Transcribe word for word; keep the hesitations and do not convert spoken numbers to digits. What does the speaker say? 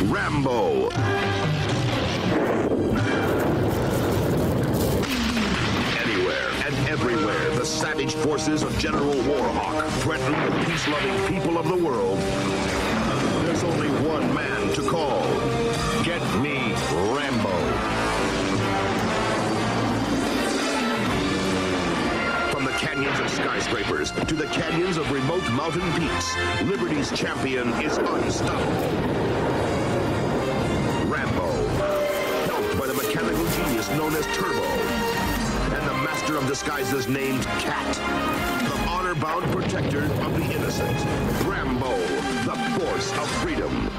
Rambo. Anywhere and everywhere, the savage forces of General Warhawk threaten the peace-loving people of the world. There's only one man to call. Get me Rambo. From the canyons of skyscrapers to the canyons of remote mountain peaks, Liberty's champion is unstoppable. Rambo, helped by the mechanical genius known as Turbo, and the master of disguises named Cat, the honor-bound protector of the innocent. Rambo, the force of freedom.